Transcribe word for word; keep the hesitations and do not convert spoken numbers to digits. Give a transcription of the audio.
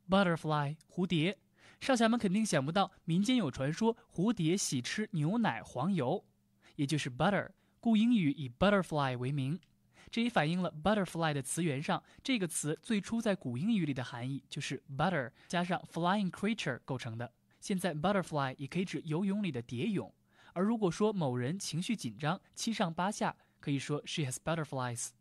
butterfly 蝴蝶。少侠们肯定想不到，民间有传说蝴蝶喜吃牛奶、黄油，也就是 butter， 故英语以 butterfly 为名。这也反映了 butterfly 的词源上，这个词最初在古英语里的含义就是 butter 加上 flying creature 构成的。现在 butterfly 也可以指游泳里的蝶泳，而如果说某人情绪紧张，七上八下，可以说 she has butterflies。